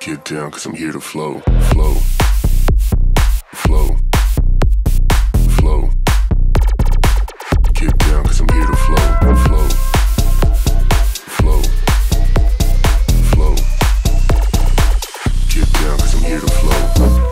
Get down, 'cause I'm here to flow, flow, flow, flow. Get down, 'cause I'm here to flow, flow, flow, flow. Get down, 'cause I'm here to flow.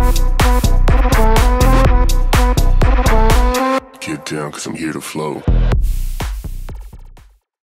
Get down, 'cause I'm here to flow.